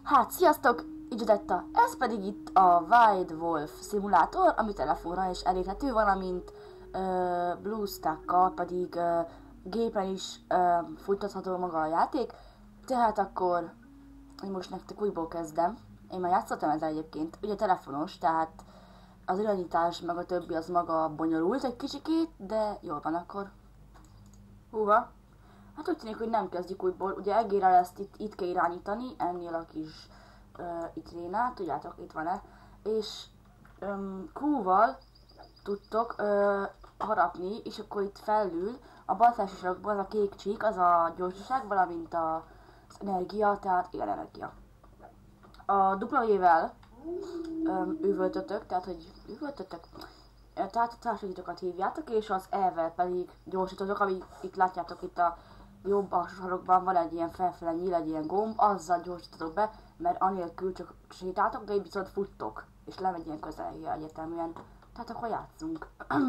Hát, sziasztok! Így Detta. Ez pedig itt a Wild Wolf szimulátor, ami telefonra is elérhető, valamint BlueStack-kal pedig gépen is futtatható maga a játék. Tehát akkor én most nektek újból kezdem. Én már játszottam ezzel egyébként, ugye telefonos, tehát az irányítás meg a többi az maga bonyolult egy kicsikét, de jól van akkor. Húha! Hát úgy tűnik, hogy nem kezdjük újból. Ugye egére ezt itt kell irányítani, ennél a kis itrénál, tudjátok, itt van-e. És Q-val tudtok harapni, és akkor itt felül a bal felső sarokban az a kék csík, az a gyorsaság, valamint az energia, tehát igen, energia. A W-vel üvöltötök, tehát hogy üvöltötök, tehát a társítókat hívjátok, és az E-vel pedig gyorsítotok, ami itt látjátok itt a jobb alsó sarokban van egy ilyen felfele nyíl, egy ilyen gomb, azzal gyorsítotok be, mert anélkül csak sétáltok, de így viszont futtok, és lemegy ilyen közelje egyeteműen. Tehát akkor játszunk.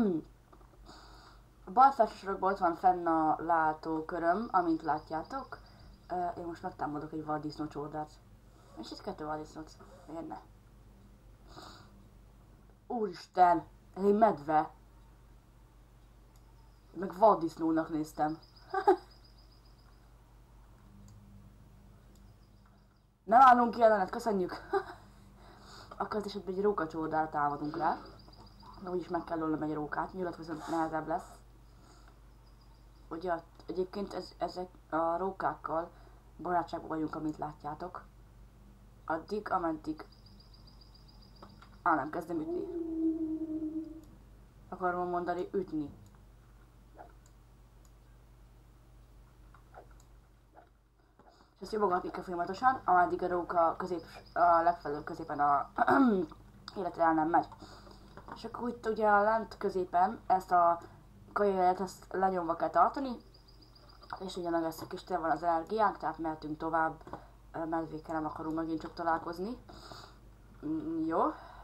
A bal felső sarokban ott van fenn a látóköröm, amint látjátok. Én most megtámadok egy vaddisznó csordát. És itt 2 vaddisznót. Érne. Úristen! Ez egy medve! Meg vaddisznónak néztem. Nem állunk ki ellenet, köszönjük! Akkor az esetben egy rókacsordát támadunk rá. De úgyis meg kell ölnöm egy rókát, nyulat viszont nehezebb lesz. Ugye egyébként ezek a rókákkal barátságban vagyunk, amit látjátok. Addig, ameddig... nem kezdem ütni. Akarom mondani, ütni. És ezt jobogatni kell folyamatosan, ameddig a róka a legfelül középen a életre el nem megy. És akkor itt ugye a lent középen ezt a kajajelet ezt lenyomva kell tartani, és ugye meg ezt a kis van az energiánk, tehát mehetünk tovább, medvékkel nem akarunk megint csak találkozni. Jó.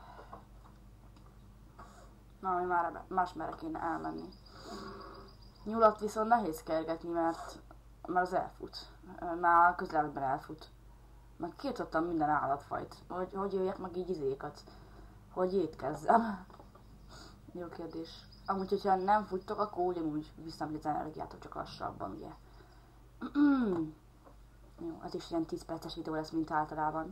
Na, már más merre kéne elmenni. Nyulat viszont nehéz kergetni, mert az elfut. Már közelben elfut. Meg kiirtottam minden állatfajt. Hogy jöjjek meg így izékat. Hogy étkezzem. Jó kérdés. Amúgy, hogyha nem futtok, akkor ugyanúgy viszem az energiátok, csak lassabban, ugye. Jó, ez is ilyen 10 perces videó lesz, mint általában.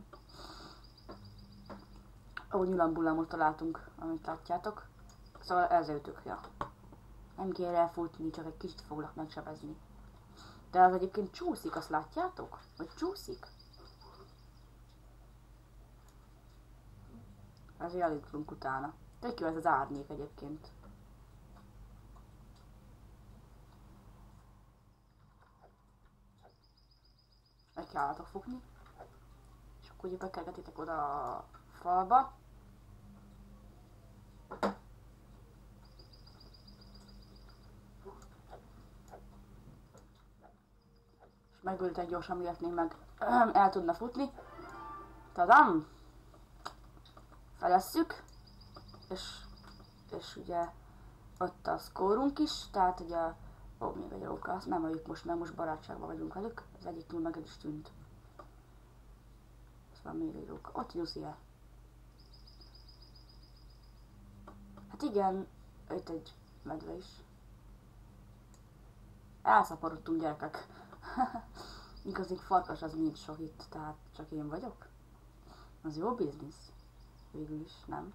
Ahogy nyulambullamot találtunk, amit látjátok. Szóval ezzel ütök, ja. Nem kell elfutni, csak egy kicsit foglak megsebezni. De az egyébként csúszik, azt látjátok? Hogy csúszik? Ezért elindulunk utána. Tök jó ez az árnyék egyébként. Meg kell állatok fogni. És akkor ugye bekergetitek oda a falba. És megöltek gyorsan, miért még meg el tudna futni. Tadam! Felesszük. És ugye ott a szkórunk is, tehát ugye még egy róka, azt nem öljük most, mert most barátságban vagyunk velük. Az egyik túl meg el is tűnt. Ez van még egy róka. Ott Lucy el. Hát igen, itt egy medve is. Elszaporodtunk, gyerekek. Igazi farkas az nincs sok itt, tehát csak én vagyok. Az jó biznisz. Végül is, nem?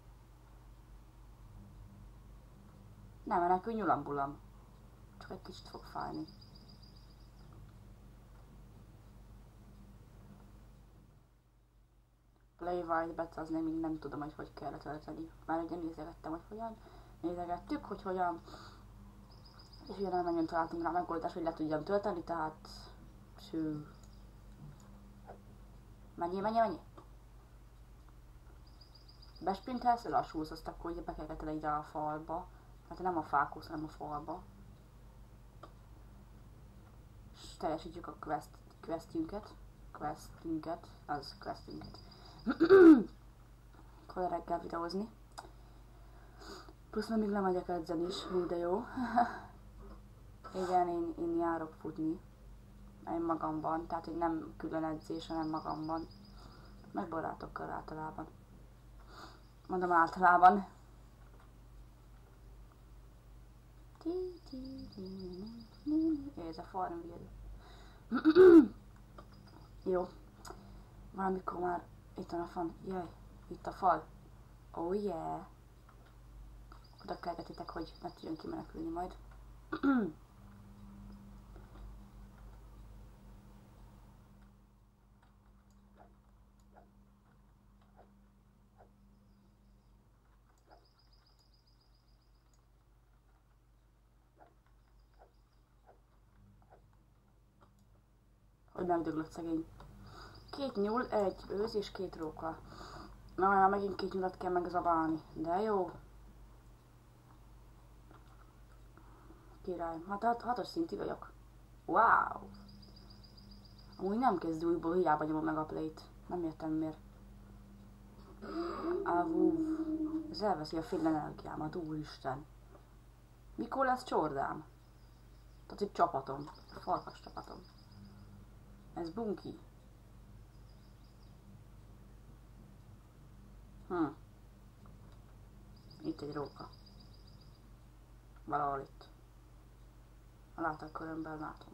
Nem, ennek nyulambulam. Csak egy kicsit fog fájni. Play Wild Bet, az nem tudom, hogy kell tölteni. Már ugye nézegettem, hogy hogyan. Nézegettük, hogy hogyan. És ugye nem nagyon találtunk rá megoldást, hogy le tudjam tölteni, tehát... Sű. Mennyi. Besprintelsz, lassulsz, azt akkor ugye bekergeted ide a falba. Hát nem a fákhoz, hanem a falba. És teljesítjük a questünket. Akkor reggel videózni. Plusz még lemegyek edzeni is, hú de jó. Igen, én járok futni. Én magamban, tehát hogy nem külön edzés, hanem magamban. Meg barátokkal általában. Mondom általában. Ez a Farmville. Jó. Valamikor már itt van a fan. Jaj, itt a fal. Oh yeah. Oda kelgetitek, hogy meg tudjon kimenekülni majd. Hogy megdöglött szegény. 2 nyúl, 1 őz és 2 róka. Na, megint 2 nyulat kell megzabálni. De jó. Király. Hát 6-os szintű vagyok. Wow. Amúgy nem kezd újból, hiába nyomom meg a play-t. Nem értem miért. Ez elveszi a fél energiámat, úristen. Mikor lesz csordám? Tehát egy csapatom. Farkas csapatom. Ez bunky. Itt egy róka. Valahol itt. A látókörömben látom.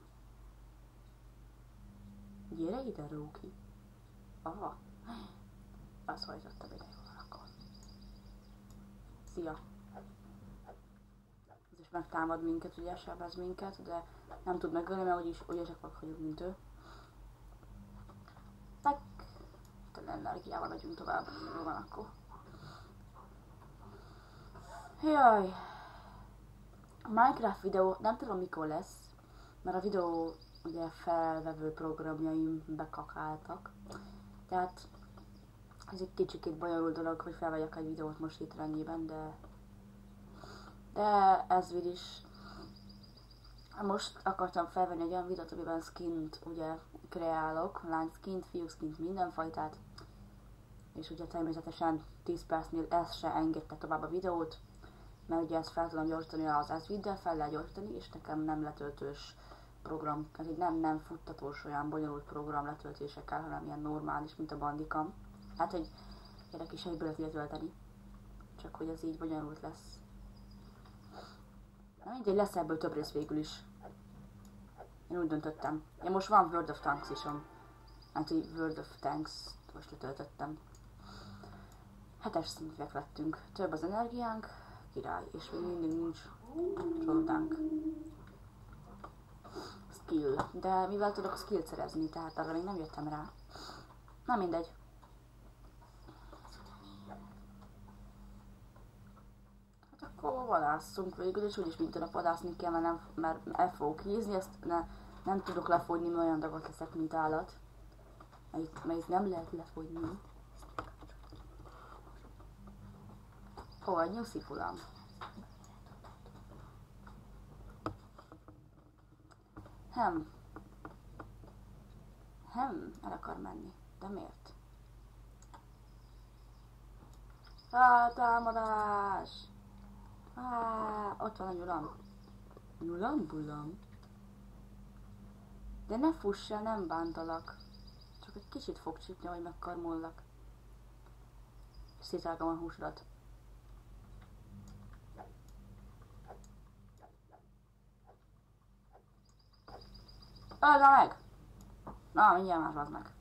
Gyere ide, Róki. Aha. Azt hajtottam ide jól akkor. Szia. Ez is megtámad minket, ugye sebez minket, de nem tud megölni, mert úgyis ugyanek vagyunk, mint ő. Tak. Energiával megyünk tovább. Jó van akkor. Jaj. A Minecraft videó nem tudom mikor lesz, mert a videó ugye felvevő programjaim bekakáltak. Tehát ez egy kicsikét bonyolult dolog, hogy felvegyek egy videót most itt ennyiben, de ez is. Most akartam felvenni egy olyan videót, amiben skint ugye kreálok, lány skint, fiú skint, mindenfajtát. És ugye természetesen 10 percnél ez se engedte tovább a videót, mert ugye ezt fel tudom gyorsítani az S-Viddel, fel lehet gyorsítani, és nekem nem letöltős program, tehát nem futtatós olyan bonyolult program letöltésekkel, hanem ilyen normális, mint a Bandicam. Hát, hogy gyerek is egyből lehet letölteni, csak hogy ez így bonyolult lesz. Na mindegy, lesz ebből több rész végül is. Én úgy döntöttem. Én most van World of Tanks isom. Hát, hogy World of Tanks most letöltöttem. 7-es szintűek lettünk. Több az energiánk, király, és még mindig nincs csordánk. Skill. De mivel tudok skillt szerezni, tehát arra még nem jöttem rá. Na mindegy. Hát akkor vadásszunk végül, és úgyis mint tudok vadászni kell, mert el fogok hízni, ezt nem tudok lefogyni, mert olyan dagat leszek, mint állat. Mert nem lehet lefogyni. Ó, egy nyuszi fulam. El akar menni. De miért? Támadás! Ott van a nyulam. Nyulam, bulam. De ne fuss el, nem bántalak. Csak egy kicsit fog csípni, hogy megkarmollak. Szétrágom a húsodat. Öld meg! Na, mindjárt már az meg.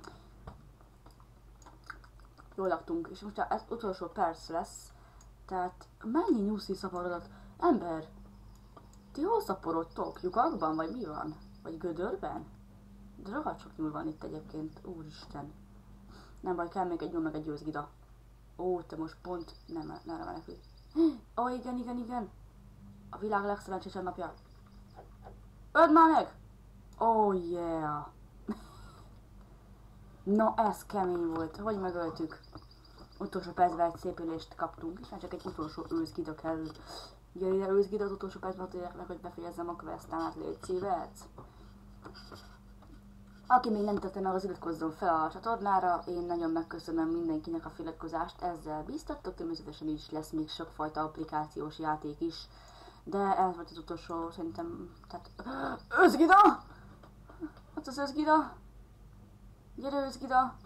Jól laktunk, és most ez utolsó perc lesz. Tehát mennyi nyuszi szaporodott? Ember! Ti hol szaporodtok? Lyukakban? Vagy mi van? Vagy gödörben? De rohadt sok nyúl van itt egyébként. Úristen. Nem baj, kell még egy nyúl meg egy őzgida. Ó, te most pont nem menekülj. Ó, igen. A világ legszerencsésebb napja. Öld már meg! Oh yeah! Na, ez kemény volt. Hogy megöltük? Utolsó percben egy szép ülést kaptunk, és már csak egy utolsó őzgida kell. Gyere ide őzgida az utolsó percben, meg, hogy befejezzem a questámat, légy szívedsz. Aki még nem tette meg, az iratkozzon fel a csatornára. Én nagyon megköszönöm mindenkinek a feliratkozást, ezzel bíztattok, természetesen is lesz még sokfajta applikációs játék is. De ez volt az utolsó, szerintem, tehát... Őzgida! Ott az őzgida! Gyere őzgida!